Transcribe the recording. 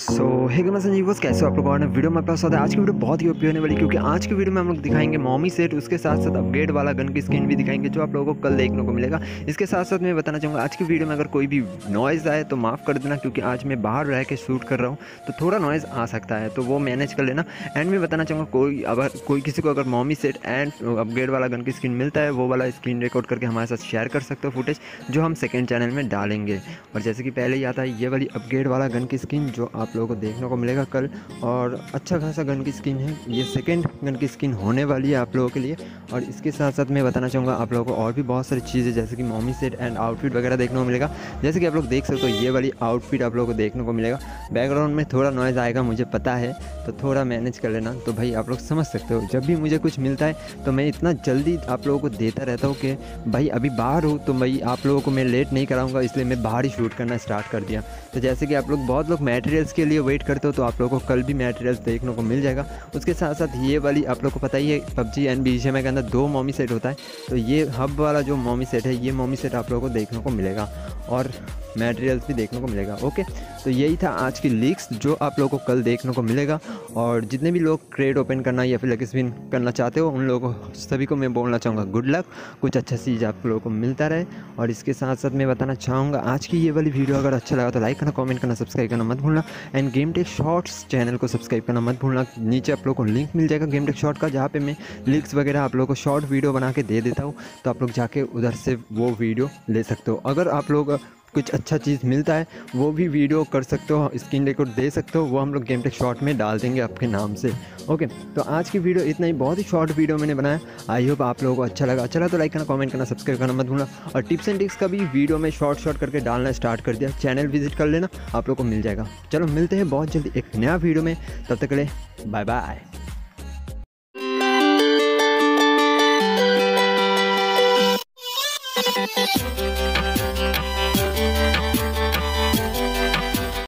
हे gamers संजीवस, कैसे हो आप लोग। और वीडियो में आपका स्वागत है। आज की वीडियो बहुत ही ओपी होने वाली, क्योंकि आज की वीडियो में हम लोग दिखाएंगे मॉमी सेट, उसके साथ साथ अपग्रेड वाला गन की स्किन भी दिखाएंगे जो आप लोगों को कल देखने को मिलेगा। इसके साथ साथ मैं बताना चाहूँगा आज की वीडियो में अगर कोई भी नॉइज़ आए तो माफ़ कर देना, क्योंकि आज मैं बाहर रह के शूट कर रहा हूँ तो थोड़ा नॉइज़ आ सकता है, तो वो मैनेज कर लेना। एंड मैं बताना चाहूँगा कोई किसी को अगर मॉमी सेट एंड अपग्रेड वाला गन की स्किन मिलता है, वो वाला स्क्रीन रिकॉर्ड करके हमारे साथ शेयर कर सकते हो फुटेज, जो हम सेकेंड चैनल में डालेंगे। और जैसे कि पहले ही आता है ये वाली अपग्रेड वाला गन की स्किन जो आप लोगों को देखने को मिलेगा कल, और अच्छा खासा गन की स्किन है। ये सेकंड गन की स्किन होने वाली है आप लोगों के लिए। और इसके साथ साथ मैं बताना चाहूँगा आप लोगों को और भी बहुत सारी चीज़ें, जैसे कि मॉमी सेट एंड आउटफिट वगैरह देखने को मिलेगा। जैसे कि आप लोग देख सकते हो ये वाली आउटफिट आप लोगों को देखने को मिलेगा। बैकग्राउंड में थोड़ा नॉइज़ आएगा, मुझे पता है, तो थोड़ा मैनेज कर लेना। तो भाई आप लोग समझ सकते हो, जब भी मुझे कुछ मिलता है तो मैं इतना जल्दी आप लोगों को देता रहता हूँ कि भाई अभी बाहर हूँ तो भाई आप लोगों को मैं लेट नहीं कराऊंगा, इसलिए मैं बाहर ही शूट करना स्टार्ट कर दिया। तो जैसे कि आप लोग बहुत लोग मटेरियल्स के लिए वेट करते हो, तो आप लोगों को कल भी मटेरियल्स देखने को मिल जाएगा। उसके साथ साथ ये वाली आप लोगों को पता ही है, पबजी एंड बीजीएमआई के अंदर 2 मॉमी सेट होता है, तो ये हब वाला जो मॉमी सेट है, ये मॉमी सेट आप लोगों को देखने को मिलेगा और मटेरियल्स भी देखने को मिलेगा। ओके, तो यही था आज की लीक्स जो आप लोगों को कल देखने को मिलेगा। और जितने भी लोग क्रेड ओपन करना या फिर लकी स्पिन करना चाहते हो, उन लोगों को सभी को मैं बोलना चाहूँगा गुड लक, कुछ अच्छा चीज़ आप लोगों को मिलता रहे। और इसके साथ साथ मैं बताना चाहूँगा आज की ये वाली वीडियो अगर अच्छा लगा तो लाइक करना, कमेंट करना, सब्सक्राइब करना मत भूलना। And game tech shorts channel को सब्सक्राइब करना मत भूलना। नीचे आप लोगों को लिंक मिल जाएगा गेम टेक शॉर्ट का, जहाँ पे मैं लीक्स वगैरह आप लोगों को शॉर्ट वीडियो बना के दे देता हूँ, तो आप लोग जाके उधर से वो वीडियो ले सकते हो। अगर आप लोग कुछ अच्छा चीज़ मिलता है वो भी वीडियो कर सकते हो, स्क्रीन रिकॉर्ड दे सकते हो, वो हम लोग गेम टेक शॉर्ट में डाल देंगे आपके नाम से। ओके, तो आज की वीडियो इतना ही, बहुत ही शॉर्ट वीडियो मैंने बनाया। आई होप आप लोगों को अच्छा लगा। तो लाइक करना, कमेंट करना, सब्सक्राइब करना मत भूलना। और टिप्स एंड ट्रिक्स का भी वीडियो में शॉर्ट करके डालना स्टार्ट कर दिया, चैनल विजिट कर लेना, आप लोग को मिल जाएगा। चलो मिलते हैं बहुत जल्दी एक नया वीडियो में, तब तक के लिए बाय बाय।